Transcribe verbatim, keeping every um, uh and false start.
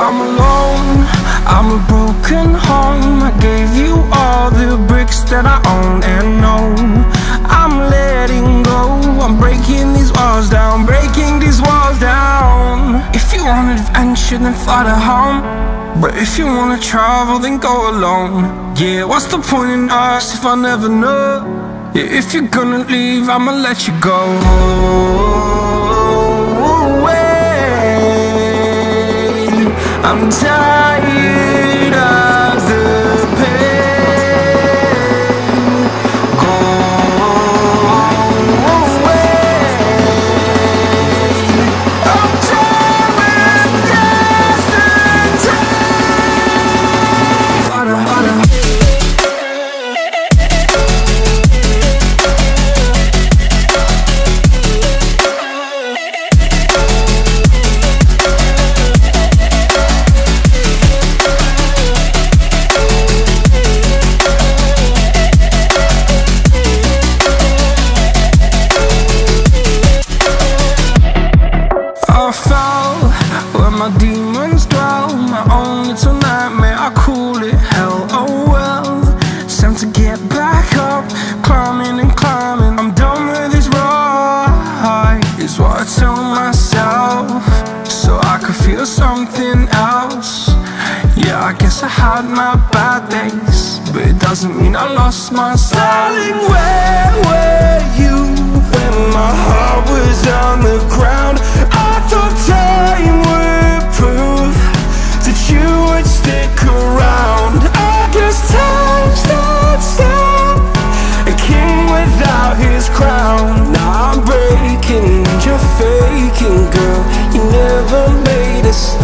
I'm alone, I'm a broken home. I gave you all the bricks that I own and know. I'm letting go, I'm breaking these walls down, breaking these walls down. If you want adventure, then fly to home. But if you wanna travel, then go alone. Yeah, what's the point in us if I never know? Yeah, if you're gonna leave, I'ma let you go. I'm tired of the pain. Go away. I'm tired of yesterday. Harder, harder. My demons dwell, my own little nightmare, I call it hell. Oh well, it's time to get back up, climbing and climbing. I'm done with this ride, is what I tell myself, so I could feel something else. Yeah, I guess I had my bad days, but it doesn't mean I lost my style. Darling, where were you when my heart was on the ground? I thought time would prove that you would stick around. I guess time stood still, a king without his crown. Now I'm breaking, you're faking, girl, you never made a stop.